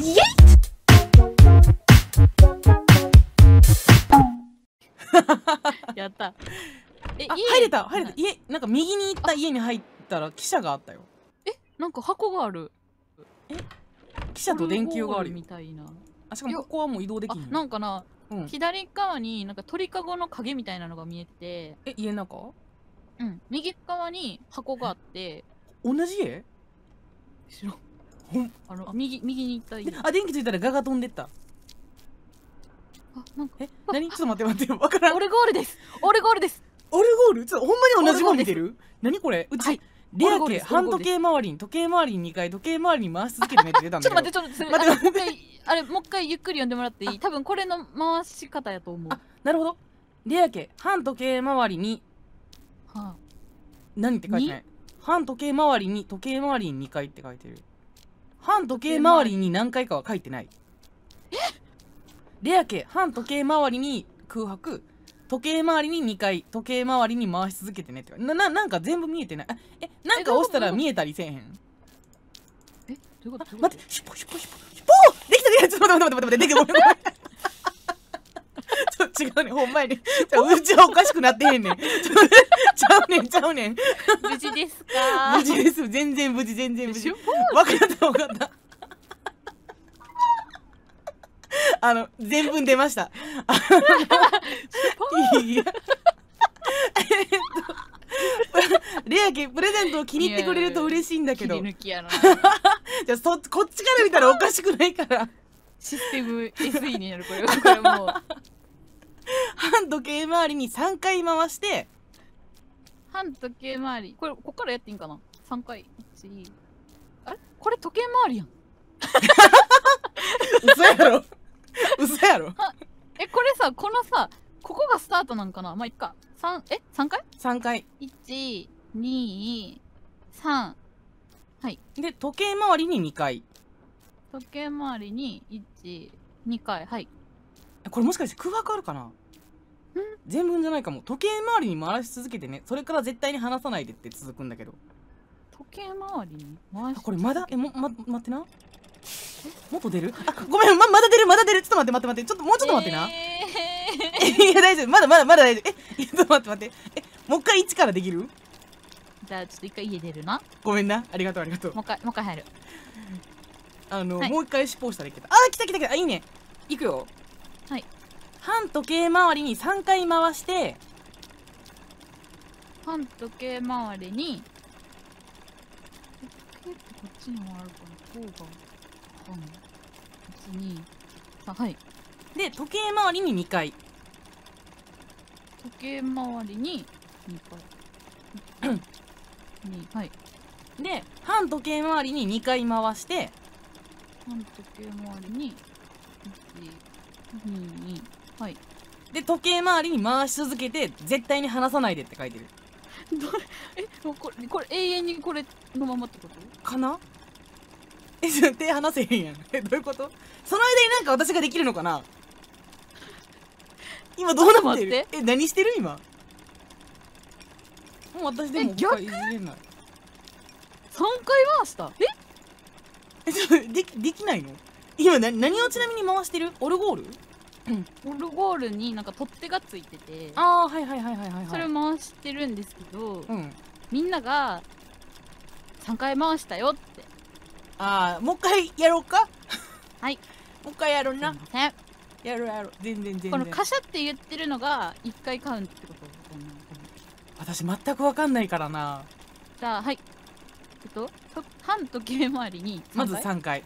イエイやった。 入れた家、なんか右に行った家に入ったら汽車があったよ。 なんか箱がある。 汽車と電球があるよ。 みたいな。 しかもここはもう移動できん。 なんかな、左側になんか鳥かごの影みたいなのが見えてて。 家の中？ うん。右側に箱があって。 同じ家？ 知らん。右に行った家。 電気ついたらガが飛んでった。 なんか何？ちょっと待って、わからん。 オルゴールです。オルゴールです。 オルゴール？ちょっとほんまに同じもの見てる？何これ？うちレア家半時計回りに、時計回りに2回、時計回りに回し続けてねって出たんだけど。 ちょっと待って、あれもう一回ゆっくり読んでもらっていい？多分これの回し方やと思う。 なるほど。レア家半時計回りに、何って書いてない。半時計回りに、時計回りに2回って書いてる。半時計回りに何回かは書いてない。レア家半時計回りに空白、時計回りに2回、時計回りに回し続けてねって。なんか全部見えてない。なんか押したら見えたりせえへん。 どういうこと？ 待って、シュポできた！ちょっと待って、できた！ごめん。違うね、ほんまに。うちはおかしくなってへんねん。ちゃうねん。 無事ですか？ 無事です。全然無事。わかった。全文出ました。レア家プレゼントを気に入ってくれると嬉しいんだけど。 切り抜きやな。 じゃあこっちから見たらおかしくないから。 システム SE になるこれもう。 半時計回りに3回回して。 半時計回り。こっからやっていいんかな？ 3 回。あれ？これ時計回りやん。 嘘やろ。 これさ、ここがスタートなんかな？まあ、いっか。3回？ 3 回。 1、2、3。はい。 で、時計回りに2回。 時計回りに1、2回。はい。 これもしかして空白あるかな？全文じゃないかも。時計回りに回し続けてね。それから絶対に離さないでって続くんだけど。 時計回りに回しこれまだ待ってな。もっと出る？ごめん、まだ出る。ちょっと待って。もうちょっと待ってな。いや、大丈夫。まだ大丈夫。ちょっと待って。もう一回1からできる？ じゃあ、ちょっと一回家出るな。 ごめんな。ありがとう。 もう一回入る。 もう一回尻尾したらいけた。来た。いいね。いくよ。 はい。 半時計回りに3回回して、 半時計回りに、こっちに回るかな？こうが。1、2、3、はい。 で、時計回りに2回。 時計回りに2回。2、はい。 で、半時計回りに2回回して、 半時計回りに1、2、はい。 で、時計回りに回し続けて、絶対に離さないでって書いてる。 もうこれ永遠にこれのままってことかな？手離せへんやん。どういうこと？その間になんか私ができるのかな？今どうなってる？何してる今？もう私でもいじれない。3 回回した？ できないの？今何をちなみに回してる？オルゴール？ オルゴールになんか取っ手がついてて、 はい。 それ回してるんですけど、みんなが3回回したよって。 もう一回やろうか？ はい。 もう一回やるな。 すいません。 やる。全然。 このカシャって言ってるのが1回カウントってこと？ 私全く分かんないからな。 じゃあ、はい。半時計回りにまず3回。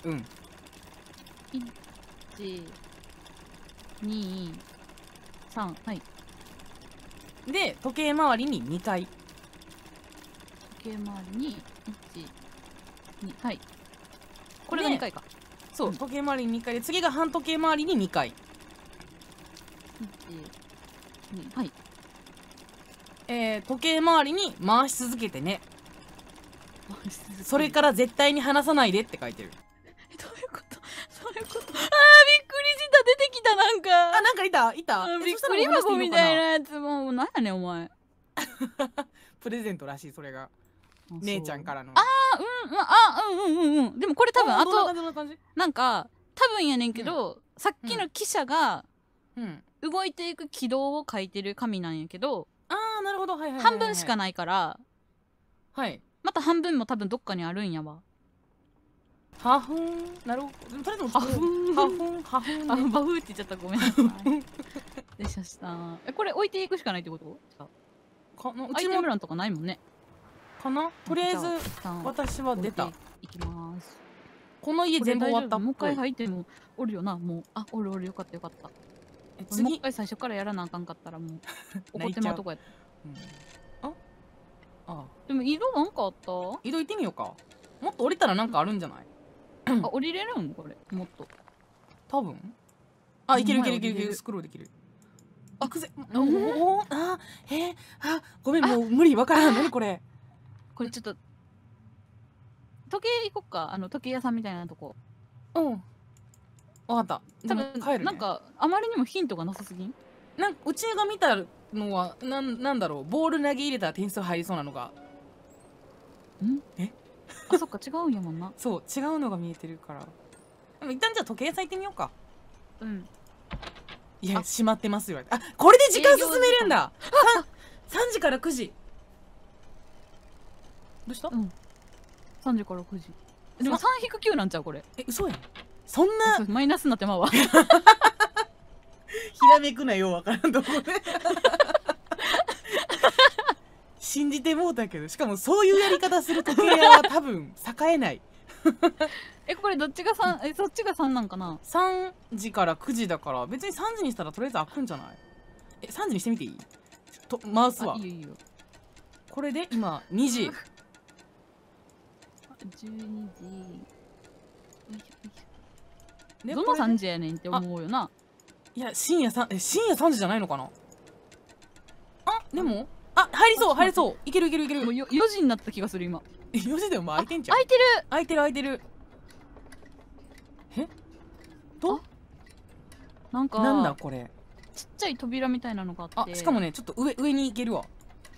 1、2、3、はい。 で、時計回りに2回。 時計回りに1、2、はい。これが2回か。 そう、時計回りに2回で、次が半時計回りに2回。 1、2、はい。 時計回りに回し続けてね。それから絶対に離さないでって書いてる。 どういうこと？そういうこと？びっくりした。出てきた。なんかなんかいたびっくり箱みたいなやつ。もう何やねんお前。 プレゼントらしい。それが姉ちゃんからの。 でもこれ多分あとなんか多分やねんけど、さっきの汽車がうん動いていく軌道を書いてる紙なんやけど、 あーなるほど、はいはいはいはい、 半分しかないから、 はいまた半分も多分どっかにあるんやわ。 花粉なるほど、とりあえず花粉花粉あ、 ねバフって言っちゃった、ごめんなさい。でしたした。これ置いていくしかないってこと？ うちもアイテム欄とかないもんね。 かな。とりあえずじゃあ一旦私は出た。 いきます。 この家全部終わったっぽい。 もう一回入ってもおるよな。もうおるよかったよかった。もう次一回最初からやらなあかんかったらもう怒ってまうとこやった。 あでも色なんかあった？ 移動行ってみようか。もっと降りたらなんかあるんじゃない？ 降りれるんこれもっと。 多分。いけるいけるいけるいける、スクロールできる。行くぜ。ごめん、もう無理、わからん。何これ。 これちょっと時計行こっか。時計屋さんみたいなとこ。 わかった。 多分帰るね。 なんかあまりにもヒントがなさすぎん？ うちが見たのはなんだろう、ボール投げ入れたら点数入りそうなのが。 そっか、違うんやもんな。 そう、違うのが見えてるから。でも一旦じゃあ時計屋さん行ってみようか。いや、閉まってますよ。これで時間進めるんだ。3時から9時。どうした ？3時から9時。でも3引く9なんちゃうこれ。 嘘やん。そんなマイナスになってまうわ。 ひらめくなよ、わからんとこで。信じてもうたけど、しかもそういうやり方する時計屋は多分栄えない。 これどっちが3？そっちが3なんかな ？3時から9時だから別に3時にしたらとりあえず開くんじゃない？3時にしてみていい？マウスは。 いいよいいよ。 これで今2時。 12時。 どの3時やねんって思うよな。 いや、深夜3時じゃないのかな。でも入りそう入りそう。いけるいけるいける。 もう4時になった気がする今。 4時でももう開いてんじゃん。 開いてる開いてる開いてる。 なんかなんだこれ。 ちっちゃい扉みたいなのがあって。 しかもね、ちょっと上に行けるわ。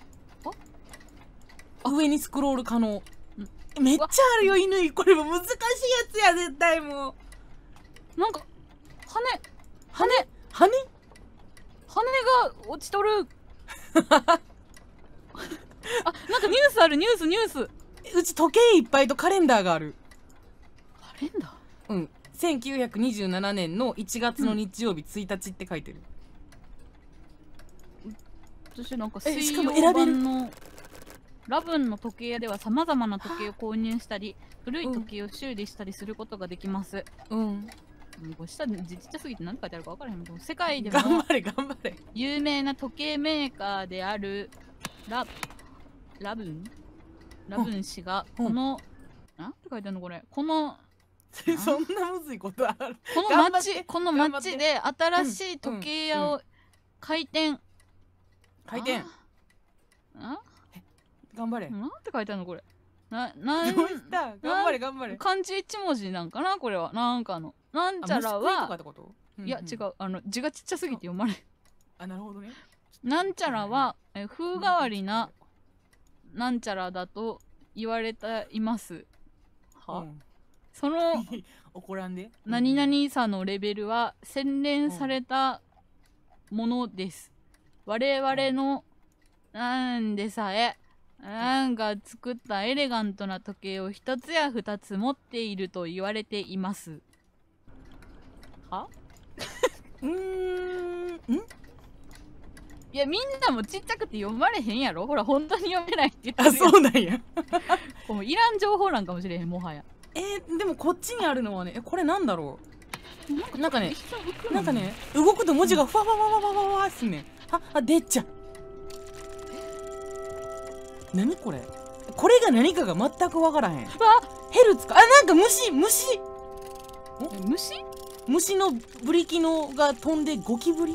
上にスクロール可能。めっちゃあるよ、犬。これも難しいやつや、絶対。もうなんか羽が落ちとる。なんかニュースある、ニュース。 うち時計いっぱいとカレンダーがある。 カレンダー 1927年の1月の日曜日1日って書いてる。 私なんか水曜版のラブンの時計屋ではさまざまな時計を購入したり古い時計を修理したりすることができます。これ下ちっちゃすぎて何書いてあるか分からへんけど、世界でも頑張れ有名な時計メーカーであるラブン氏がこのなんて書いてあるのこれ、このそんなむずいことある？ この町で新しい時計屋を開店。 頑張れ。 なんて書いてあるのこれ。 どうした頑張れ。 漢字1文字なんかなこれは。なんかなんちゃらは、いや違う、字がちっちゃすぎて読まれん。 なるほどね。 なんちゃらは風変わりななんちゃらだと言われています。その怒らんで。 何々さのレベルは洗練されたものです。我々のなんでさえなんか作ったエレガントな時計を一つや二つ持っていると言われています。いやみんなもちっちゃくて読まれへんやろ。ほら本当に読めないって言ってるやん。 そうなんや。 もういらん情報なんかもしれへん、もはや。 でもこっちにあるのはね、これなんだろう。なんかね動くと文字がふわふわふわふわふわっすね。でっちゃ。何これ。これが何かが全くわからへん。ヘルツか。なんか虫のブリキノが飛んでゴキブリ。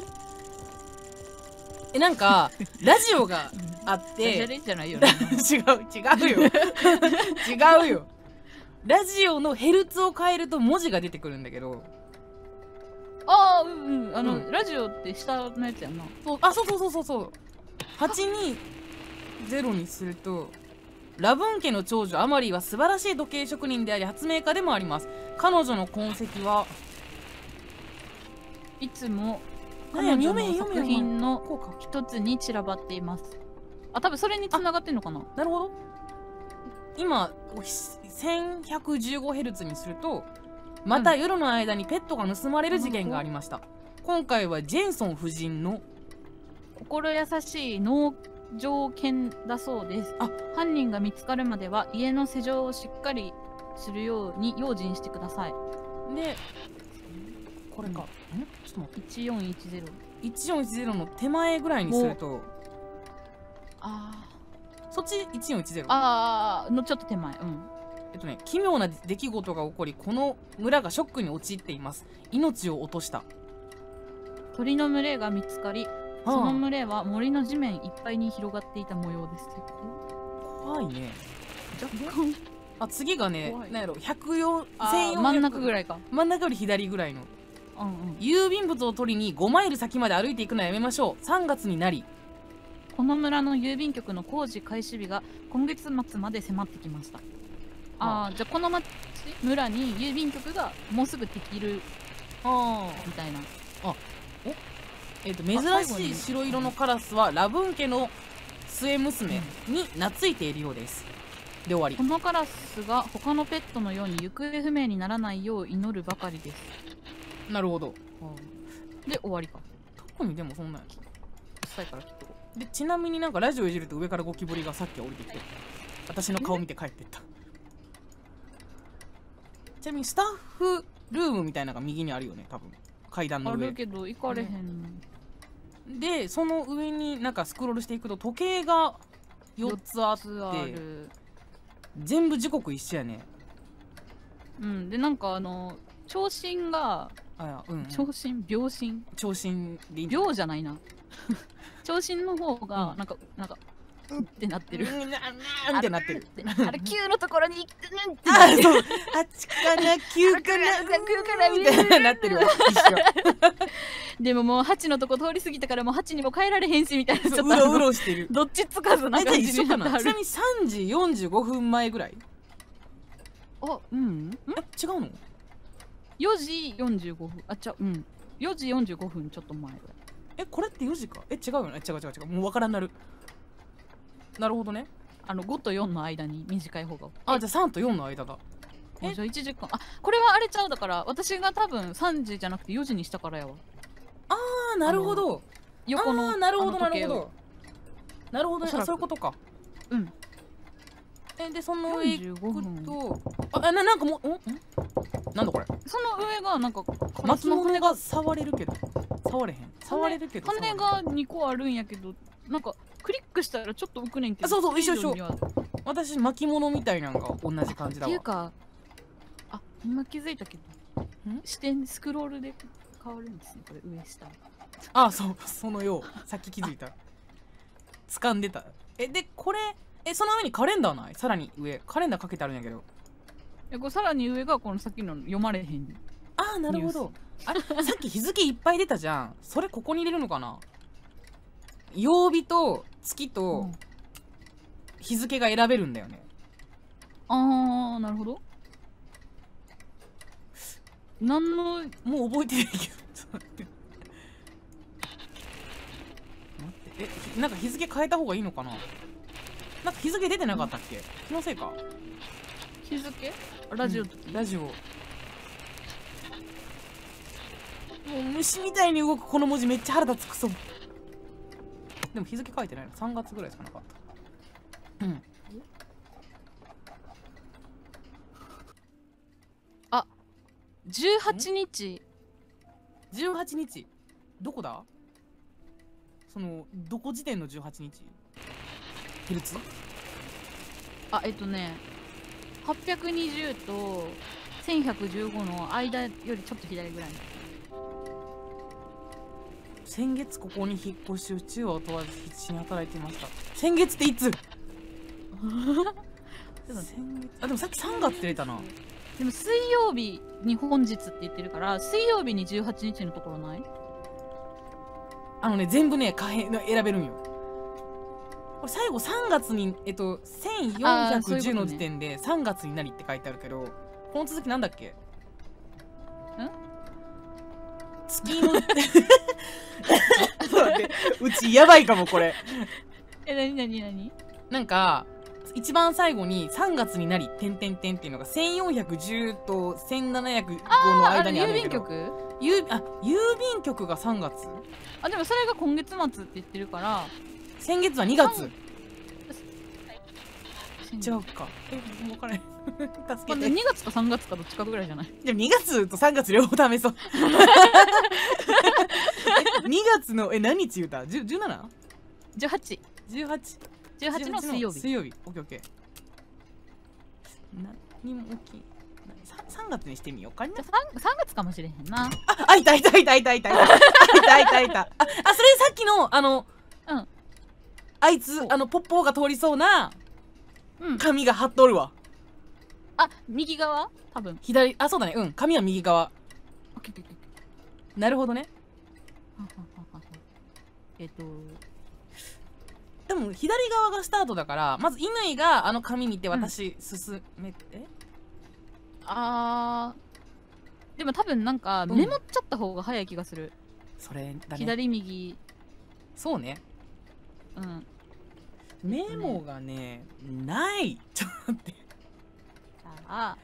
なんかラジオがあって違うよ。ラジオのヘルツを変えると文字が出てくるんだけど。 ラジオって下のやつやんな。 そう。820にすると、ラブン家の長女アマリーは素晴らしい時計職人であり発明家でもあります。彼女の痕跡はいつもなんや彼女読めへんの作品のこうか。 一つに散らばっています。あ、多分それに繋がってんのかな。 なるほど。今 1115Hz にすると、また夜の間にペットが盗まれる事件がありました。今回はジェンソン夫人の心優しい農場犬だそうです。 あ、 犯人が見つかるまでは家の施錠をしっかりするように用心してください。 で、これか。ちょっと待って。 1410。 1410の手前ぐらいにすると、そっち1410。 のちょっと手前。 奇妙な出来事が起こり、この村がショックに陥っています。命を落とした。 鳥の群れが見つかり、その群れは森の地面いっぱいに広がっていた模様です。 怖いね。 若干。 あ、次がね、なんやろ、104、 1400真ん中ぐらいか。 真ん中より左ぐらいの。郵便物を取りに5マイル先まで歩いていくのはやめましょう。3月になり、 この村の郵便局の工事開始日が今月末まで迫ってきました。じゃあこの村に郵便局がもうすぐできるみたいな。 珍しい白色のカラスはラブン家の末娘に懐いているようです。で終わり。 このカラスが他のペットのように行方不明にならないよう祈るばかりです。 なるほど。 で終わりか。 特にでもそんなんやしたいからきっと。 でちなみになんかラジオいじると上からゴキブリがさっき降りてきて私の顔見て帰ってった。ちなみにスタッフルームみたいなのが右にあるよね、多分階段の上。 あるけど行かれへん。 でその上になんかスクロールしていくと時計が4つあって全部時刻一緒やね。 でなんか長身が長身秒針長身でいい秒じゃないな長身の方がなんかってなってるってなってる。 あれ9のところにあ、そう、8かな9かなみたいななってるわ。 でももう8のとこ通り過ぎたからもう8にも変えられへんしみたいな。 うろうろしてる。 どっちつかずな感じになってはる。 ちなみに3時45分前ぐらい。 違うの？4時45分。4時45分ちょっと前ぐらい。 これって4時か？違うよね。違う。もう分からんなる。なるほどね。 5と4の間に短い方が。 じゃあ3と4の間だ。 じゃあ1時間。これはあれちゃうだから私が多分3時じゃなくて4時にしたからやわ。 なるほど。 横のなるほどなるほど。なるほどね。そういうことか。でその上行くとなんかもうなんだこれ。 その上がなんか巻物が触れるけど触れへん。触れるけど羽が2個あるんやけどなんかクリックしたらちょっと浮くねんけど。 そう一緒。私巻物みたいなのが同じ感じだわ。 っていうか今気づいたけど視点スクロールで変わるんですね、これ上下。 そうそのようさっき気づいた。掴んでた。でこれその上にカレンダーない？さらに上カレンダーかけてあるんやけど。 これさらに上がこのさっきの読まれへん。 なるほど。さっき日付いっぱい出たじゃん。それここに入れるのかな。曜日と月と日付が選べるんだよね。 なるほど。もう覚えてないけど。待ってなんか日付変えた方がいいのかな。なんか日付出てなかったっけ？気のせいか。 日付？ラジオの時？ ラジオ。もう虫みたいに動くこの文字めっちゃ腹立つくそ。でも日付書いてないの3月ぐらいしかなかった。 18日。 18日どこだ？どこ時点の18日？ヘルツ 820と1115の間よりちょっと左ぐらい。 先月ここに引っ越し宇宙を問わず必死に働いていました。先月っていつ？でもさっき3月って出たな。 でも水曜日に本日って言ってるから水曜日に18日のところない？ 全部ね選べるんよ。これ最後3月に1410の時点で3月になりって書いてあるけど、この続きなんだっけ？ 月の待ってうちやばいかもこれ。 なになになに。 なんか一番最後に3月になり点々点っていうのが1410と1705の間にあるんだけど、郵便局が3月。 あ、でもそれが今月末って言ってるから、 先月は2月。違う。 うか。分からへん。助まあ、 けて。 2月か3月かどっちかぐらいじゃない。 でも2月と3月両方試そう。2月の何日言うた 17？ 18。 18 の水曜日。 水曜日。オッケーオッケー。何も起き3月にしてみようかな。 じゃあ 3月かもしれへんな。 あ、いたいたいたいたいたいたいたいたいた。あ、それさっきのうん。 あいつポッポーが通りそうなうん。 紙が貼っとるわ。 あ、右側多分。 左、あ、そうだね。うん。紙は右側。 オッケーオッケーオッケなるほどね。 ー。ははははでも左側がスタートだから、まず乾が紙見て私進めて、 でも多分なんかメモっちゃった方が早い気がする。 それだね。 左右。 そうね。 うん。 メモがね、ない。ちょっと待って。 じゃあ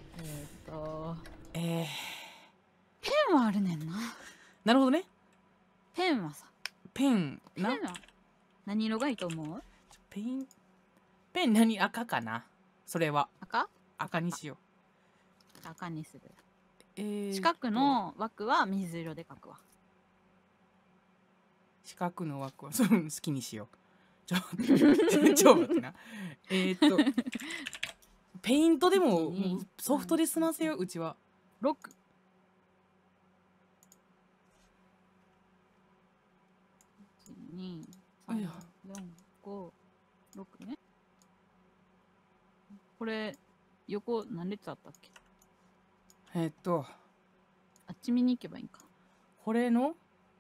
ペンはあるねんな。 なるほどね。 ペンはさ、 ペンな。 ペンは何色がいいと思う？ ペン何赤かな。それは赤にしよ赤にする。 う。 四角の枠は水色で描くわ。 四角の枠は好きにしよう。ちょっと待ってな。ペイントでもソフトで済ませよう。うちは 6。2、3、4、5、6ね。これ横何列あったっけ？あっち見に行けばいいんか。 これの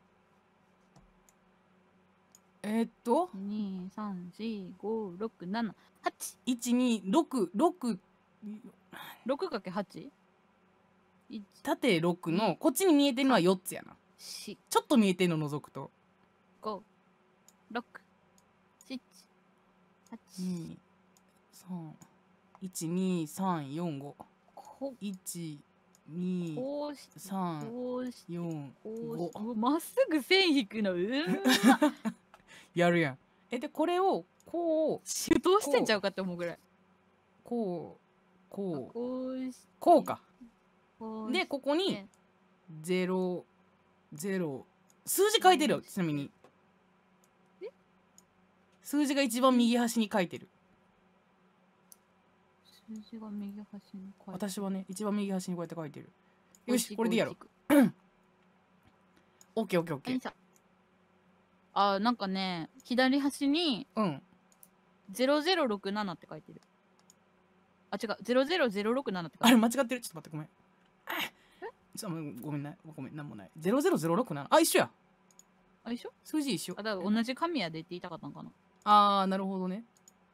2、3、4、5、6、7、8。 126 6×8？ 縦6のこっちに見えてるのは4つやな。 4、 ちょっと見えてるの除くと 5、6、7、8。 12345 こ 1 2 こうし 3 こうし 4 こうまっすぐ線引くのやるやん。でこれをこう手動してんちゃうかって思うぐらい。 こうか。 こうでここにね 00数字書いてるよ。ちなみに数字が一番右端に書いてる。 数字が右端に書いてる。 私はね一番右端にこうやって書いてる。よしこれでやろう。オッケーオッケーオッケー。 なんかね左端に0067って書いてる。あ、違う、00067って書いてる。 あれ間違ってる。ちょっと待って、ごめん。ごめんな、なんもない。00067。あ、一緒や。 あ、一緒？ 数字一緒。 だから同じ紙やでって言いたかったんかな。 なるほどね。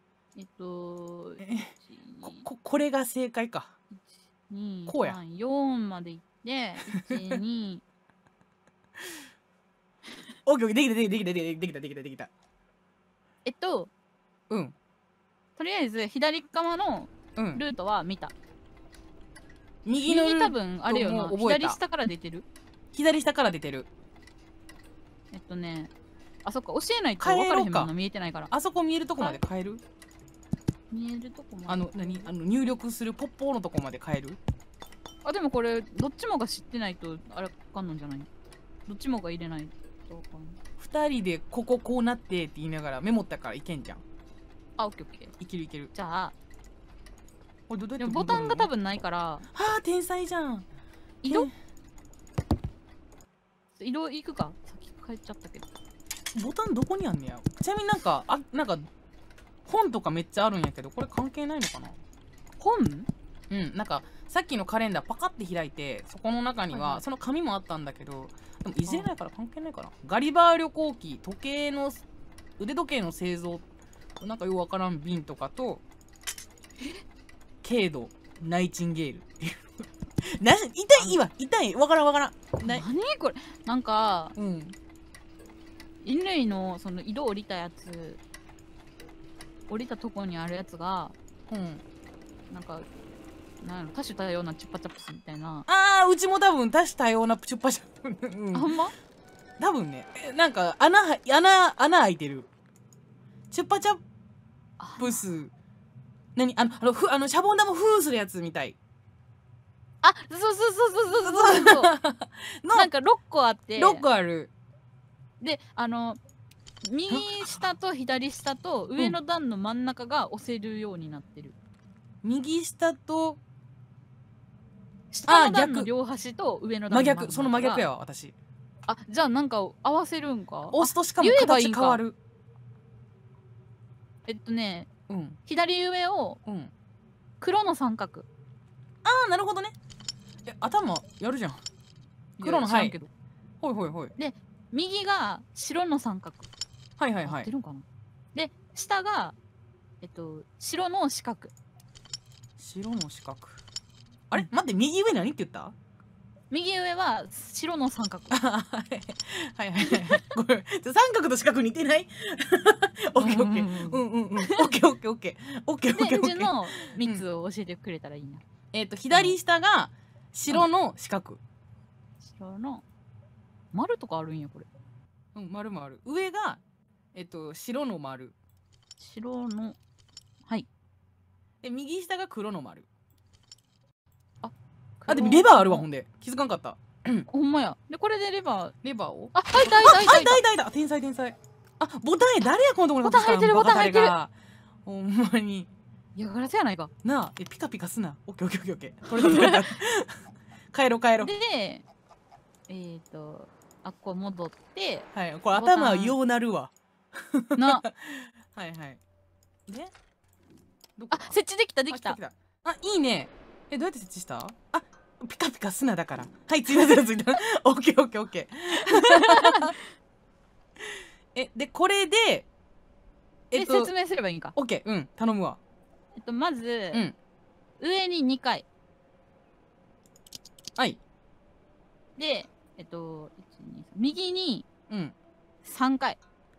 これが正解か。 1、2、 こうや。 3、4までいって、1、2。 オッケー、できた。うん。 とりあえず左側のルートは見た。 右のルート多分あれよな。左下から出てる。 左下から出てる。 あ、そっか、教えないと分からへんもんな。見えてないから。 あそこ見えるとこまで変える？ 見えるとこまで。 入力するポッポーのとこまで変える？ あ、でもこれどっちもが知ってないとあれかかんなんじゃない？どっちもが入れないとかん。 2人でこうなってって言いながらメモったからいけんじゃん。 あ、オッケーオッケー。 いける。 じゃあでもボタンが多分ないから。 はあ、天才じゃん。 色いくか。さっき変えちゃったけど。 ボタンどこにあんねや。ちなみになんか本とかめっちゃあるんやけど、これ関係ないのかな？ 本？ うん、なんかさっきのカレンダーパカって開いて、そこの中にはその紙もあったんだけど、でもいじれないから関係ないかな。ガリバー旅行記、腕時計の製造、なんかよくわからん瓶とかと、軽度ナイチンゲールっていう痛いわ、痛い、わからんわからん。 何これ。なんかうん。 乾のその色降りたやつ、降りたとこにあるやつがうん。 なんかなんやろ、多種多様なチュッパチャップスみたいな。 ああ、うちも多分多種多様なチュッパチャップ。うん。 あ、ほんま？ 多分ね、なんか穴開いてる。チュッパチャップス。何シャボン玉フーするやつみたい。 あ、そうそうそうそうそうそうのなんか6個あって、 6個ある。 で右下と左下と上の段の真ん中が押せるようになってる。 右下と下の段の両端と上の段の真ん中が真逆、その真逆やわ私。 あ、じゃあなんか合わせるんか。 押すとしかも形変わる。 うん、左上を黒の三角。 ああ、なるほどね。頭やるじゃん。黒の、はい。ほいほいほい。 で右が白の三角。 はいはいはい。 合ってるんかな。で下が白の四角。 白の四角。あれ、待って、右上何って言った？ 右上は白の三角。 はいはいはい。これ三角と四角似てない？オッケーオッケー。うんうんうん。オッケーオッケーオッケー。オッケーオッケーオッケー。 での3つを教えてくれたらいいな。 左下が白の四角。 白の丸とかあるんやこれ。 うん、丸もある。上が白の丸。 白の、はい。 で右下が黒の丸。 あ、 でもレバーあるわ。ほんで気づかんかった。 ほんまや。でこれでレバーを、あ、はいだいだ天才天才。あ、ボタン誰やこのところにボタン入ってる、ボタン入ってる。 ほんまに嫌がらせやないかなあ。ピカピカすな。オッケーオッケーオッケー。取れた帰ろう帰ろう。 であっこ戻って、 はい、これ頭ようなるわな。 はいはい。であ、設置できたできた。 あ、いいね。どうやって設置した？あ、ピカピカすなだから。はい、ついたついた。オッケーオッケーオッケー。でこれで説明すればいいんか。 オッケー、うん、頼むわ。 まず、上に2回。 はい。 で右に3回。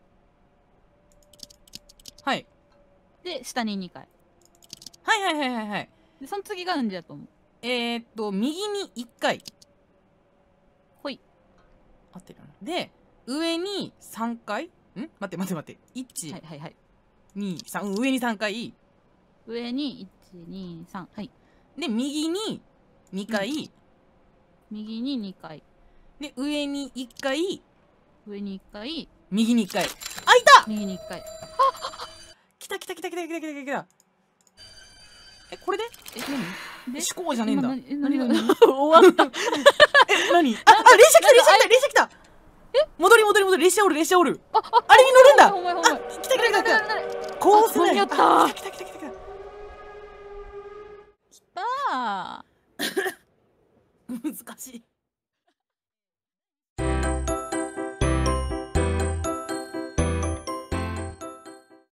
はい。 で下に2回。 はいはいはいはいはい。 でその次がうんじゃと思う。 右に1回。 ほい。 合ってるな。で上に3回。待って待って待って。1、 はいはいはい。 2、3、上に3回。 上に1、2、3、はい。 で右に2回。 右に2回。 で上に1回。 上に1回。 右に1回。あ、いた！ 右に1回。あ、 来た来た来た来た来た来た来た。これで？ 何？で思考じゃねえんだ。 何終わった。 何？あ、連射来た連射来た。戻り列車おる列車おる。あれに乗るんだ。あ、来た来た来た。こうすなよ。来た来た来た来た。 来た。 難しい。